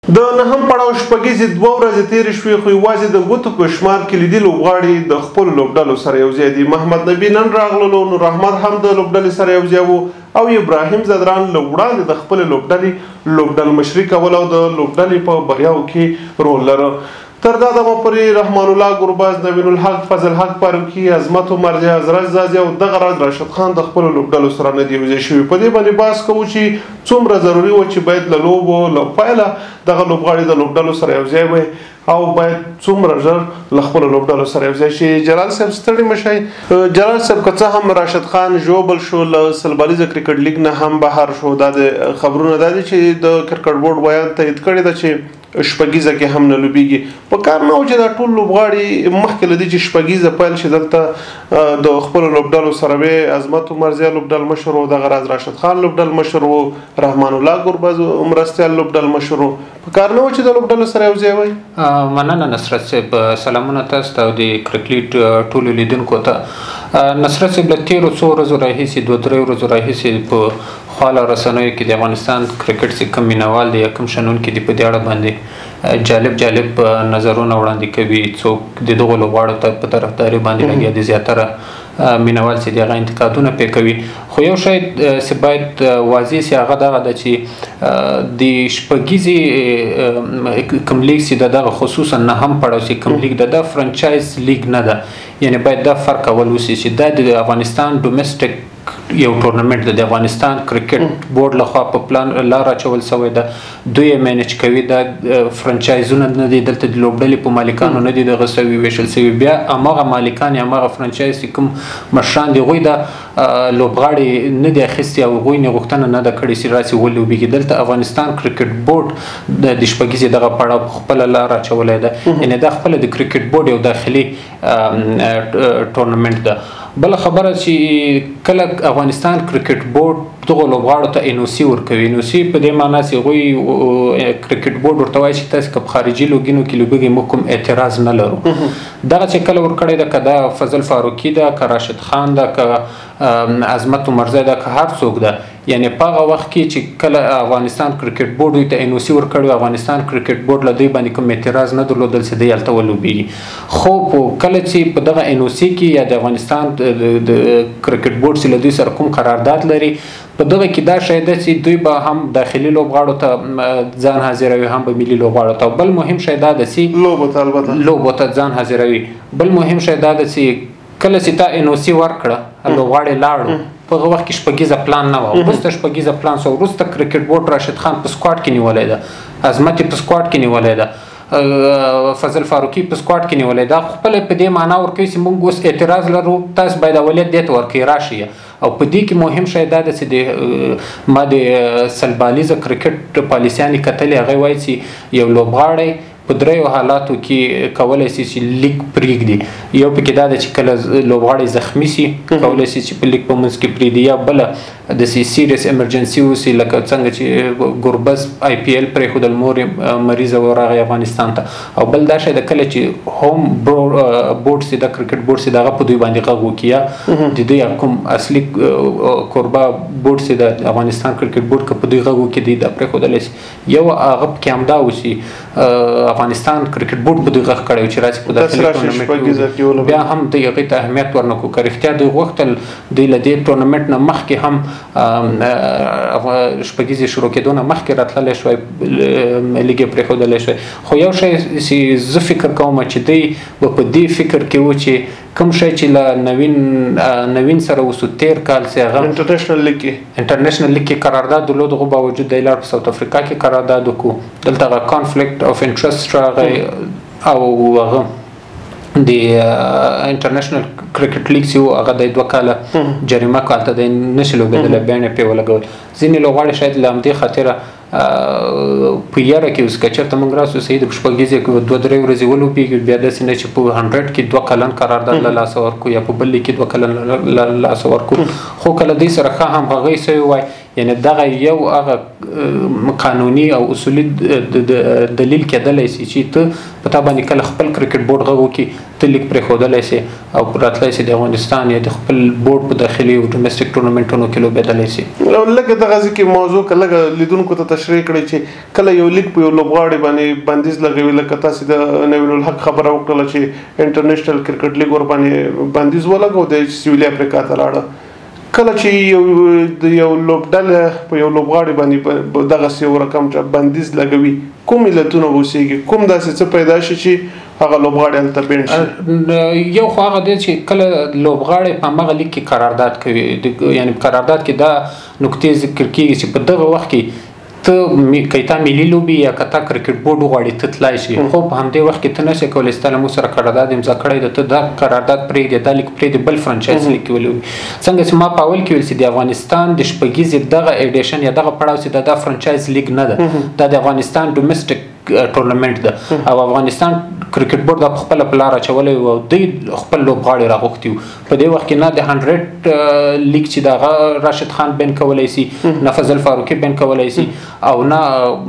د نهم پړاو شپږیزې 2 ورځې تېرې شوې خو یوازې د ګوتو په شمار کلیدي لوبغاړي د خپلو لوبډلو سره یوځای دي. محمد نبي نن راغللو، نور احمد هم د لوبډلې سره یوځای و او ابراهیم زدران له وړاندې د خپلې لوبډلې لوبډل مشري کول او د لوبډلې په بریاو کې رول لره. تر دا دمه پورې رحمان الله ګرباز، نوین الحق، فضلحق فاروقي، عظمت عمرزی، حضرت زازي او دغه راز راشد خان د خپلو لوبډلو سره نه دي یوځای شوي. په دې باندې بحث کوو چې څومره ضروري و چې باید له لوبو له پیله دغه لوبغاړي د لوبډلو سره یوځای وي او باید څومره ژر له خپلو لوبډلو سره یوځای شي. جلال صاحب ستړي مه شئ. جلال صاحب که څه هم راشد خان ژوبل شو، له سلبالیزه کرکټ لیګ نه هم بهر شو، دا د خبرونه دا دي چې د کرکټ بورډ بیان تایید کړی ده چې شپږیزه کې هم نه لوبیږي. په کار نه و چې دا ټول لوبغاړي مخکې له دې چې شپږیزه پیل شي دلته د خپلو لوبډلو سره وي. عظمت عمرزی لوبډل مشر و، دغه راز راشد خان لوبډل مشر و، رحمان الله ګرباز مرستیال لوبډل مشر و. په کار نه و چې د لوبډلو سره یوځای وي. مننه نصرت صاحب، سلامونه تاسو ته او د کرکټ ټولو لیدونکو ته. نصرت صاحب له تېرو څو ورځو راهیسې 2-3 ورځو راهیسې په خواله رسنیو کې د افغانستان کرکټ چې کوم مینوال دي یا کوم شنونکي دي په دې اړه باندې جالب نظرونه وړاندې کوي. څوک د دغو لوبغاړو ته په طرفداري باندې لګیا دي، زیاتره مینوال چې دي هغه انتقادونه پرې کوي. خو یو شی چې باید واضح سي هغه دغه ده چې د شپږیزې کوم لیګ چې دغه خصوصا نه هم پړاو چې کوم لیګ د فرانچایز لیګ نه ده، یعنی باید دا فرق کول وسي چې دا د افغانستان ډومېسټک یو ټورنمنټ د افغانستان کرکټ بورډ لخوا په پلان لار اچول شوی ده، دوی یې مینج کوي. دا فرانچایزونه نه دي، دلته د لوبډلې په مالکانو نه دي دغه سوي ویشل سوي. بیا هماغه مالکان یا هماغه فرانچایز چې کوم مشران دي هغوی د لوبغاړي نه دي اخیستي او هغوی نه غوښتنه نه ده کړې چې راسي ولوبېږي. دلته افغانستان کرکټ بورډ د شپږیزې دغه پړاو په خپله لار اچولی ده، یعنې دا خپله د کرکټ بورډ یو داخلي ټورنمنټ ده. بله خبره چې کله افغانستان کرکټ بورډ دغو لوبغاړو ته NOC ورکوي، NOC په دې معنا چې هغوی کرکټ بورډ ورته وایي چې تاسې که په خارجي لوګینو کې لوبېږئ موږ کوم اعتراض نه لرو. دغه چې کله ورکړی ده، که دا فضل فاروقي ده، که راشد خان ده، که عظمت عمرزی ده، که هر څوک ده، یعنی په هغه وخت کې چې کله افغانستان کرکټ بورډ دوی ته NOC ورکړی، افغانستان کرکټ بورډ له دوی باندې کوم اعتراض نه درلودل چې دی هلته ولوبېږي. خو کله چې په دغه NOC کې یا د افغانستان د کرکټ بورډ چې له دوی سره کوم قرارداد لري، په دغه کې دا شی ده چې دوی به هم داخلي لوبغاړو ته ځان حاضروي، هم به ملي لوبغاړو ته. بل مهم شی دا ده چې لوبو ته ځان حاضروي. بل مهم شی دا ده چې کله چې تا NOC ورکړه لوبغاړي لاړو، په هغه وخت کې شپږیزه پلان نه وه. وروسته شپږیزه پلان شو، وروسته کرکټ بورډ راشد خان په سکواډ کې نیولی ده، عظمت په سکواډ کې نیولی ده، فضل فاروقي په سکواډ کې نیولی ده. خپله په دې معنا ورکوي چې موږ اوس اعتراض لرو، تاسو باید اولیت دې ته ورکوئ راشئ. او په دې کې مهم شی دا ده چې ما د سلبالیزه کرکټ پالیسیانې کتلې، هغې وایي چې یو لوبغاړی په دریو حالاتو کې کولی شي چې لیګ پرېږدي. یو پکې دا ده چې کله لوبغاړی زخمي سي کولی شي چې په لیګ په منځ کې پرېږدي، یا بله داسې سیریس ایمرجنسي وسي لکه څنګه چې ګربز IPL پرېښودل، مور یې مریضه ورغی افغانستان ته. او بل دا شی ده کله چې هوم بورډ چې د کرکټ بورډ چې د هغه په دوی باندې غږ وکړي، یا د دوی کوم اصلي کوربه بورډ چې د افغانستان کرکټ بورډ که په دوی غږ وکړي، دوی دا پرېښودلی شي. یو هغه پکې همدا وسي افغانستان کرکټ بورډ په دوی غږ کړی و چې راسي په داخلي ټورنمنټ، بیا هم دوی هغې ته اهمیت ورنکړو. که رښتیا دوی غوښتل دوی له دې ټورنمنټ نه مخکې هم شپږیزې شروع کېدو نه مخکې راتللی شوی، لیګ یې پرېښودلی شوی. خو یو شی چې زه فکر کوم چې دوی به په دې فکر کې و چې کوم شی چې له نوین سره وسو تیر کال چې هغه انټرنیشنل لیګ کې قرارداد درلود، هغو باوجود دی لاړ په ساوت افریقا کې قرارداد وکړو. دلته هغه کانفلیکټ اف انټرست راغی او هغه د انټرنیشنل کرکټ لیګ چې و هغه د 2 کاله جریمه کړه، هلته دی نشي لوبېدلی، بیان یې پرې ولګول. ځینې لوبغاړي شاید له همدې خاطره په یاره کې اوس که چېرته موږ راسو صحیح د شپږیزې کې 2-3 ورځې ولوبېږي، بیا داسې نه چې په 100 کې 2 کلن قرارداد له لاسه ورکړو یا په بل لیګ کې 2 کلن له لاسه ورکړو. خو کله دوی سره ښه همغږۍ سوې وای یعنی دغه یو هغه قانوني او اصولي دلیل کېدلی سي چې ته په تا باندې کله خپل کرکټ بورډ غږ وکړي ته لیک پرېښودلی سي او راتلی سي د افغانستان یا د خپل بورډ په داخلي او ډومېسټک ټورنمنټونو کې لوبېدلی سي. لکه دغه ځای کې موضوع که لږه لیدونکو ته تشریح کړئ چې کله یو لیک په یو لوبغاړي باندې بندیز لګوي، لکه تاسې د نوین الحق خبره وکړله چې انټرنیشنل کرکټ لیګ ورباندې بندیز ولګو د سویلي افریقا ته لاړه. کله چې یو لوبډله په یو لوبغاړي باندې دغسې یو رقم بندیز لګوي، کوم علتونه اوسېږي؟ کوم داسې څه پیدا شي چې هغه لوبغاړی هلته بینډ شي؟ یو خو هغه دی چې کله لوبغاړی په همغه لیګ کې قرارداد کوي، یعنی په قرارداد کې دا نکتې ذکر کېږي چې په دغه وخت کې ته که تا ملي لوبي یا که تا کرکټ بورډ وغواړي ته تلای شي، خو په همدې وخت کې ته نشې کولی چې تا له موږ سره قرارداد امضا کړی ده، ته دا قرارداد پرېږدې، دا لیک پرېږدې، بل فرانچایز لیګ کې ولوبي. څنګه چې ما په اول کې ویل چې د افغانستان د شپږیزې دغه ایډیشن یا دغه پړاو چې دا فرانچایز لیګ نه ده، دا د افغانستان ډومېسټک ټورنمنټ ده او افغانستان کرکټ بورډ دا په خپله په لاره اچولی و او دوی خپل لوبغاړي راغوښتي وو. په دې وخت کې نه د 100 لیګ چې د هغه راشد خان بین کولی سي، نه فضل فاروقي بین کولی سي او نه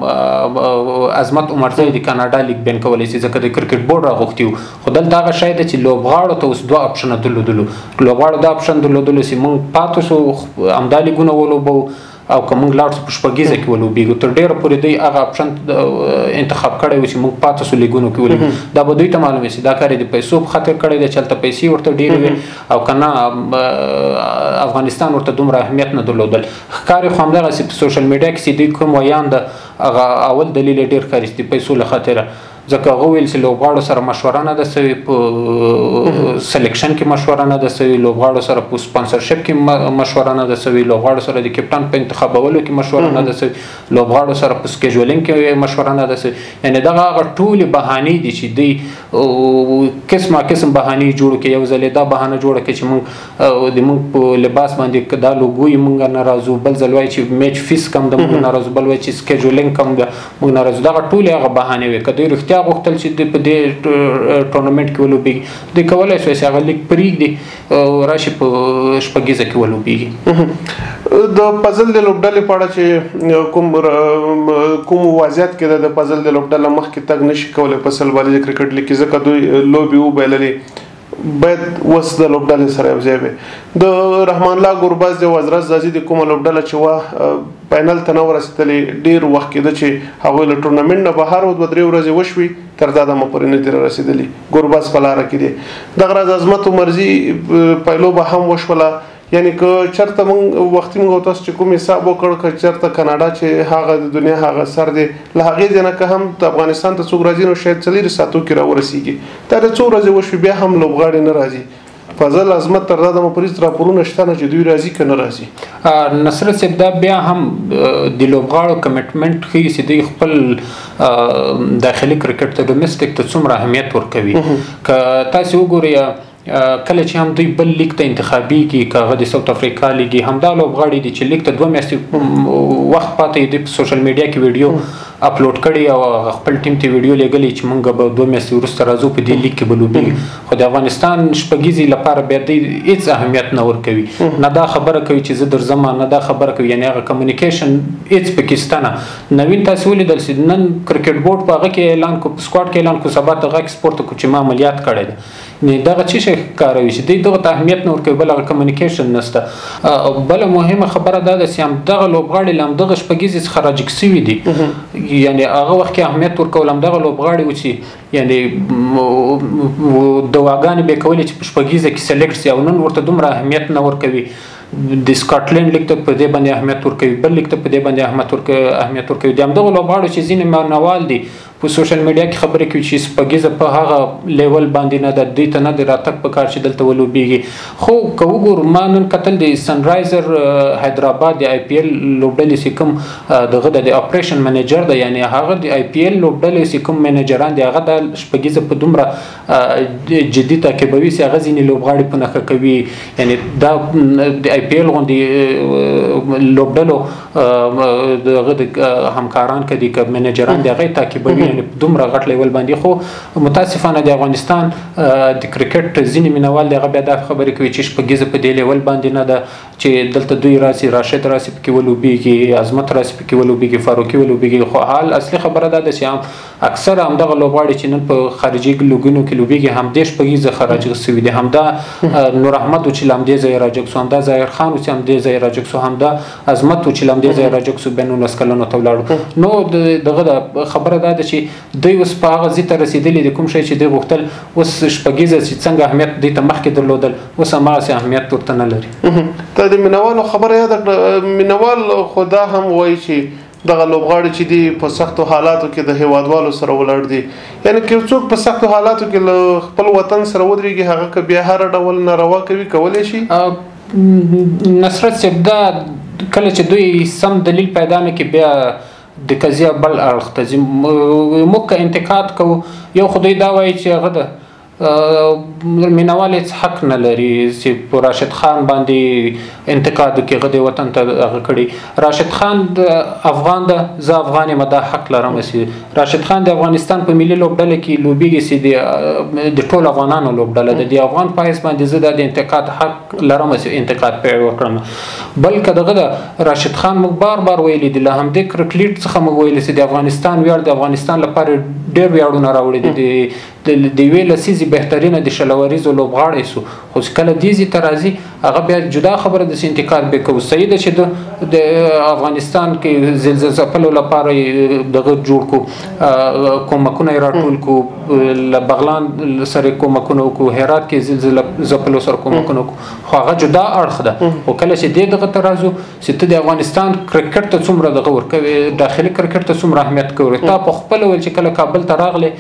عظمت عمرزی د کاناډا لیګ بین کولی سي، ځکه د کرکټ بورډ راغوښتي وو. خو دلته هغه شی ده چې لوبغاړو ته اوس دوه اپشنه درلودلو. لوبغاړو دا اپشن درلودلو چې موږ پاتې شو همدا لیګونه ولوبو او که موږ لاړ شو په شپږیزه کې ولوبېږو. تر ډېره پورې دوی هغه اپشن انتخاب کړی و چې موږ پاتې شو لیګونو کې ولوبو. دا به دوی ته معلومه شي دا کار یې د پیسو په خاطر کړی دی چې هلته پیسې ورته ډېرې وې او که نه افغانستان ورته دومره اهمیت نه درلودل. ښکاري خو همدغسې په سوشل میډیا کې چې دوی کوم ویان ده هغه اول دلیل یې ډېر ښکاري چې د پیسو له خاطره، ځکه هغه ویل چې لوبغاړو سره مشوره نه ده سوې، په سلیکشن کې مشوره نه ده سوې، لوبغاړو سره په سپانسرشپ کې مشوره نه ده سوې، لوبغاړو سره د کپټان په انتخابولو کې مشوره نه ده سوې، لوبغاړو سره په سکیجولینګ کې مشوره نه ده سوې. یعنې دغه هغه ټولې بهانې دي چې دوی قسمه قسم بهانې جوړ کړي. یو ځل یې دا بهانه جوړه کړي چې موږ په لباس باندې دا لوګو یې موږ نه راځو، بل ځل وایي چې میچ فیس کم ده موږ نه راځو، بل وایي چې سکیجولینګ کم ده موږ نه راځو. دغه ټولې هغه بهانې وې. که دوی رښتیا غوښتل چې په دې ټورنمنټ کې ولوبېږي، دوی کولی شوی چې هغه لیګ پرېږدي او راشي په شپږیزه کې ولوبېږي. د پزل د لوبډلې په اړه چې کوم وضعیت کې ده، د پزل د لوبډله مخکې تګ نشي کولی په سلبالي کرکټ لیګ کې، ځکه دوی لوبې وبایللې باید اوس د لوبډلې سره یو ځای وي. د رحمان الله ګرباز د وزارت ځاځي د کومه لوبډله چې وه فاینل ته نه ورسېدلې، ډېر وخت کېده چې هغوی له ټورنمنټ نه بهر و، 2-3 ورځې وشوي تر دا دمه پورې نه دي رارسېدلي. ګرباز په لاره کې دی. دغه راز عظمت عمرزي پایلو به هم وشوله. یعنی که چېرته موږ وختي موږ تاسو چې کوم حساب وکړ که چېرته کاناډا چې هغه د دنیا هغه سر دی، له هغې ځای نه که هم د افغانستان ته څوک راځي نو شاید 4 ساعتو کې راورسېږي. دا د څو ورځې وشوي بیا هم لوبغاړي نه راځي. فضل عظمت تر دا دمه پورې راپورونه شته نه چې دوی راځي که نه راځي. نصرت صاحب دا بیا هم د لوبغاړو کمیټمنټ ښیي چې دوی خپل داخلي کرکټ ته ډومېسټک ته څومره اهمیت ورکوي. که تاسې وګورئ کله چې هم دوی بل لیګ ته انتخابېږي، که هغه د ساوت افریقا لیګ، همدا لوبغاړي دي چې لیګ ته 2 میاشتې وخت پاتې دوی په سوشل میډیا کې ویډیو اپلوډ کړي او خپل ټیم ته ویډیو لېږلي چې موږ به 2 میاشتې وروسته راځو په دې لیګ کې به لوبېږو. خو د افغانستان شپږیزې لپاره بیا دوی هېڅ اهمیت نه ورکوي، نه دا خبره کوي چې زه درځم، نه دا خبره کوي، یعنې هغه کمیونیکیشن هېڅ پکې شته نه. نوین تاسې ولیدل چې نن کرکټ بورډ په هغه کې اعلان کړو، په سکواډ کې اعلان کړو، سبا ته غږ سپورټ ته کړو چې ما عملیات کړی دی. دغه څه شی ښکاروي چې دوی دغه ته اهمیت نه ورکوي، بل هغه کمیونیکیشن نشته. بله مهمه خبره دا ده چې همدغه لوبغاړي له همدغه شپږیزې څخه راجګ سوي دي. یعنې هغه وخت کې اهمیت ورکول همدغه لوبغاړي و چې یعنې دواګانې به یې کولې چې په شپږیزه کې سلیکټ سي او نن ورته دومره اهمیت نه ورکوي. د سکاټلند لیګ ته په دې باندې اهمیت ورکوي، بل لیګ ته په دې باندې اهمیت ورکوي. د همدغو لوبغاړو چې ځینې معنوال دي په سوشل میډیا کې خبرې کوي چې شپږیزه په هغه لیول باندې نه ده، دوی ته نه دی راتګ په کار چې دلته ولوبېږي. خو که وګورو ما نن کتل د سنرایزر حیدرآباد د IPL لوبډلې چې کوم دغه د اپریشن منیجر ده، یعنې هغه د IPL لوبډلې چې کوم منیجران دي هغه د شپږیزه په دومره جدي تعقیبوي چې هغه ځینې لوبغاړي په نښه کوي. یعنې دا د IPL غوندې لوبډلو دغه د همکاران که دي که منیجران دي هغه یې تعقیبوي دومره غټ لیول باندې. خو متاسفانه د افغانستان د کرکټ ځینې مینوال دي هغه بیا دا خبرې کوي چې شپږیزه په دې لیول باندې نه ده، چې دلته دوی راسي راشد راسي پکې ولوبېږي عظمت راسي پکې ولوبېږي فاروقي ولوبېږي خو حال اصلي خبره دا ده چې اکثر همدغه لوبغاړي چې نن په خارجي لوګونو کې لوبېږي همدې شپږیزه خراجغ سوي دي همدا نور احمد و چې لامدې ځای راجګ سو همدا ظاهر خان و چې همدې ځای راجګ سو همدا عظمت و چې لامدې ځای راجګ سو بین 19 کلونو ته ولاړو نو دغه خبره دا ده چې دوی اوس په هغه ځای ته رسېدلي دي کوم شی چې دوی غوښتل اوس شپږیزه چې څنګه اهمیت دوی ته مخکې درلودل اوس هماغسې اهمیت ورته نه لري د مینوالو خبره یاد کړه مینوال خو دا هم وایي چې دغه لوبغاړي چې دي په سختو حالاتو کې د هیوادوالو سره ولاړ دي یعنی که څوک په سختو حالاتو کې له خپل وطن سره ودرېږي هغه که بیا هر ډول ناروا کوي کولی شي نصرت صاحب دا کله چې دوی سم دلیل پیدا نه کړي بیا د قضیه بل اړخ ته ځي موږ که انتقاد کوو یو خو دوی دا وایي چې هغه ده مینوال هېڅ حق نه لري چې په راشد خان باندې انتقاد وکړي هغه د وطن ته هغه کړي راشد خان د افغان ده زه افغان یم دا حق لرم چې راشد خان د افغانستان په ملي لوبډله کې لوبېږي چې د ټولو افغانانو لوبډله ده د افغان په حیث باندې زه د انتقاد حق لرم چې انتقاد پرې وکړم بلکې دغه د راشد خان موږ بار بار ویلي دي له همدې کرکټ څخه موږ ویلي چې د افغانستان ویاړ د افغانستان لپاره ډېر ویاړونه راوړي دي د یوې لسیزې بهترینه د شلوریزو لوبغاړی سو خو کله دې ځای ته راځي هغه بیا جدا خبره د انتقاد به کوو صحیح ده چې د افغانستان کې زلزله ځپلو لپاره دغه جوړ کو کومکونه یې راټول کو له بغلان سره کومکونه وکړو هرات کې زلزله ځپلو سره کومکونه وکړو خو هغه جدا اړخ ده خو کله چې دې دغه ته راځو چې ته د افغانستان کرکټ ته څومره دغه ورکوي داخلي کرکټ ته څومره اهمیت کوي تا په خپله ویل چې کله کابل ته راغلی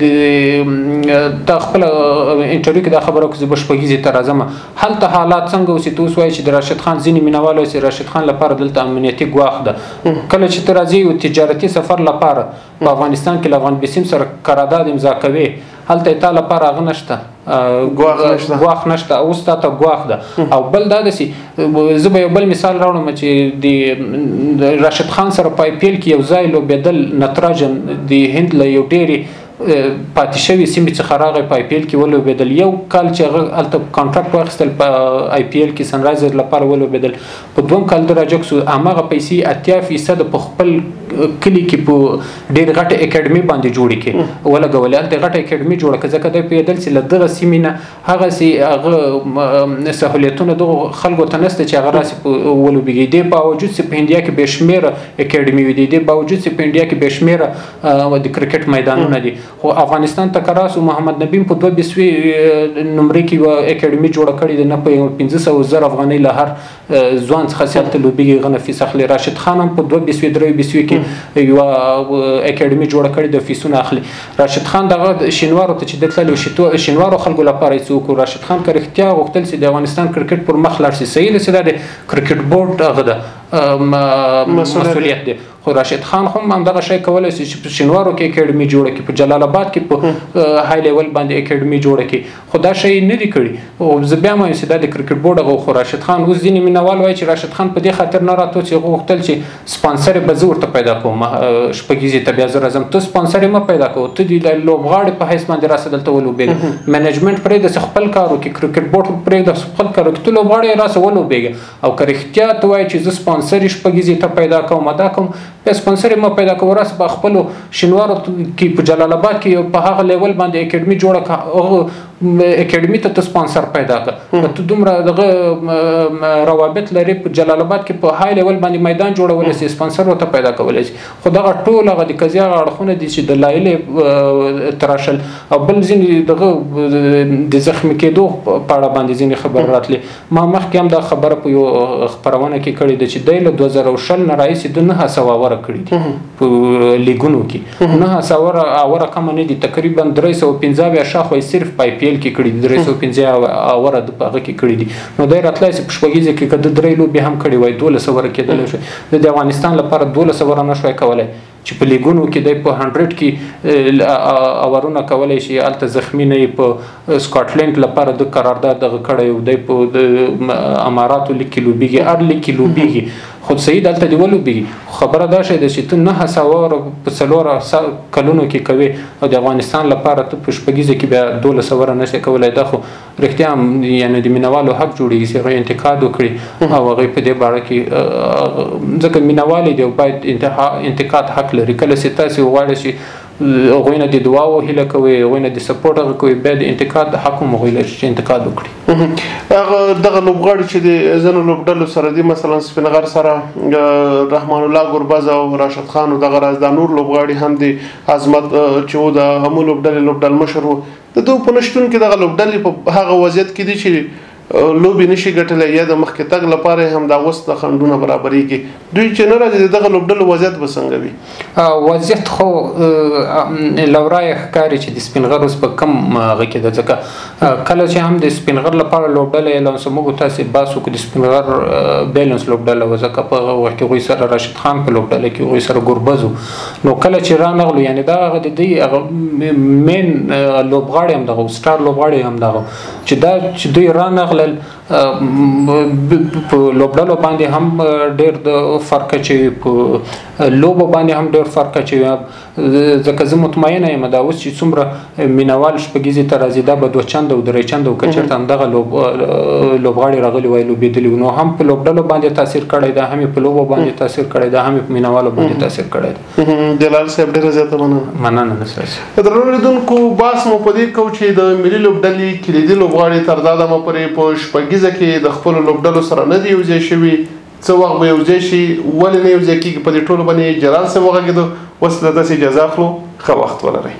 د خپل انټرویو کې دا خبره وکړه چې شپږیزې ته راځم هلته حالات څنګه اوسي ته اوس وایي چې د راشد خان ځینې مینوال وایي چې راشد خان لپاره دلته امنیتي ګواښ ده کله چې ته راځې یو تجارتي سفر لپاره په افغانستان کې له افغان بسیم سره قرارداد امضا کوي هلته تا لپاره هغه نشته ګواښ نشته اوس تا ته ګواښ ده او بل دا داسې زه به یو بل مثال راوړم چې د راشد خان سره په آی پی ایل کې یو ځای لوبېدل نتراجن د هند له یو ډېرې پاتې شوي سیمې څخه راغی په آی پی ایل کې ولوبېدل یو کال چې هغه هلته کانټراکټ واخیستل په آی پی ایل کې سنرایزر لپاره ولوبېدل په دویم کال د راجګ سو هماغه پیسې 80% په خپل کلي کې په ډېر غټه اکاډمي باندې جوړې کړې ولګولې هلته غټه اکاډمي جوړه کړه ځکه دوی پوهېدل چې له دغه سیمې نه هغه سهولیتونه دغو خلکو ته نشته چې هغه راسي ولوبېږي دې باوجود چې په انډیا کې بې شمېره اکاډمي وي دې باوجود چې په انډیا کې بې شمېره د کرکټ میدانونه دي خو افغانستان ته کراسو محمد نبیم په 220 نمرې کې یوه اکاډمي جوړه کړې ده نه په 15,000 افغانۍ له هر ځوان څخه چې هلته لوبېږي هغه نه فیس اخلي راشد خان هم په 220 کې یوه اکاډمي جوړه کړې ده فیسونه اخلي راشد خان دغه شینوارو ته چې د تللی شینوارو خلکو لپاره یې څه وکړو راشد خان که رښتیا غوښتل چې د افغانستان کرکټ پر مخ لاړ شي صحیح ده چې دا د کرکټ بورډ هغه ده مسؤلیت دی خو راشد خان هم همدغه شی کولی شي چې په شینوارو کې اکاډمي جوړه کړي په جلال آباد کې په های لیول باندې اکاډمي جوړه کړي خو دا شی نه دي کړي او زه بیا وایم چې دا د کرکټ بورډ هغه خو راشد خان اوس ځینې مینوال وایي چې راشد خان په دې خاطر نه راتلو چې هغه غوښتل چې سپانسر به زه ورته پیدا کوم شپږیزې ته بیا زه راځم ته سپانسر یې مه پیدا کوو ته د لوبغاړي په حیث باندې راسه دلته ولوبېږه منیجمنټ پرېږده چې خپل کار وکړي کرکټ بورډ پرېږده خپل کار وکړي ته لوبغاړی یې راسه ولوبېږه او که رښتیا ته وایي چې زه سپانسر یې شپږیزې ته پیدا کوم دا کوم بیا سپانسر یې مه پیدا کوو راسه په خپلو شینوارو کې په جلال آباد کې په هغه لیول باندې اکاډمي جوړه کړه اکاډمي ته سپانسر پیدا کړه ته دومره دغه روابط لري په جلال آباد کې په های لیول باندې میدان جوړولی شي سپانسر ورته پیدا کولی شي خو دغه ټول هغه د قضیې هغه اړخونه دي چې د لایلې تراشل او بل ځینې دغه د زخمي کېدو په اړه باندې ځینې خبر راتلې ما مخکې هم دا خبره په یو خپرونه کې کړې ده چې دی له 2020 نه راهیسې د 900 اوره کړي دي په لیګونو کې 900 اوره کمه نه دي تقریبا 315 شاخوا صرف په آی پی ایل کې کړي دي 315 اوره د هغه کې کړي دي نو دی راتلی چې په شپږیزې کې که د 3 لوبې هم کړې وای 12 اوره کېدلی شوی د افغانستان لپاره 12 اوره نه شوی کولی چې په لیګونو کې دی په 100 کې اورونه کولی شي هلته زخمي نه یي په سکاټلینډ لپاره د قرارداد دغه کړی و دی په د اماراتو لیګ کې لوبېږي هر لیګ کې لوبېږي خود سعید هلته دې ولوبېږي خبره دا شی ده چې ته 900 په 4 کلونو کې کوې او د افغانستان لپاره ته په شپږیزه کې بیا 12 اوره نشې کولی دا خو رښتیا هم یعنې د مینوالو حق جوړېږي چې هغوی انتقاد وکړي او هغوی په دې باره کې ځکه مینوال دی او باید انتقاد حق لري کله چې تاسې وغواړئ چې هغوی نه د دعاو هیله کوئ هغوی نه د سپورټ هغه کوئ بیا د انتقاد حق هم هغوی لري چې انتقاد وکړي هغه دغه لوبغاړي چې د ځینو لوبډلو سره دي مثلا سپین غر سره رحمان الله ګربز او راشد خان او دغه راز دا نور لوبغاړي هم دي عظمت چې و د همو لوبډل مشر و د دوی په نشتون کې دغه لوبډلې په هغه وضعیت کې دي چې لوبي نشي ګټلی یا د مخکې تګ لپاره هم دا اوس د خنډونه برابرېږي دوی چې نه راځي دغه لوبډلو وضعیت به څنګه وي وضعیت خو له ورایه ښکاري چې د سپین غر اوس په کم هغه کې ده ځکه کله چې هم د سپین غر لپاره لوبډله اعلان شوه موږ تاسې بحث وکړو د سپین غر بیلنس لوبډله وه ځکه په هغه وخت کې هغوی سره راشد خان په لوبډله کې هغوی سره ګربز و نو کله چې رانغلو یعنې دا هغه د دوی هغه مین لوبغاړی هم دغه سټار لوبغاړی هم دغه چې دا چې دوی رانغلل په لوبډلو باندې هم ډېر د فرق اچوي په لوبو باندې هم ډېر فرق اچوي ځکه زه مطمئنه یم دا اوس چې څومره مینوال شپږیزې ته راځي دا به 2 چنده او 3 چنده او که چېرته همدغه لوبغاړي راغلي وای لوبېدلي وو نو هم په لوبډلو باندې تاثیر کړی ده هم یې په لوبو باندې تاثیر کړی ده هم یې په مینوالو باندې تاثیر کړی ده جلال صاحب ډېره زیاته مننه نساسي درنو لیدونکو بحث مو په دې کوو چې د ملي لوبډلې کلیدي لوبغاړي تر دا دمه پورې په شپږیزه کې د خپلو لوبډلو سره نه دي یوځای شوي څه وخت به یوځای شي ولې نه یوځای کېږي په دې ټولو باندې جلال صاحب وغږېدو اوس له داسې اجازه اخلو ښه وخت ولرئ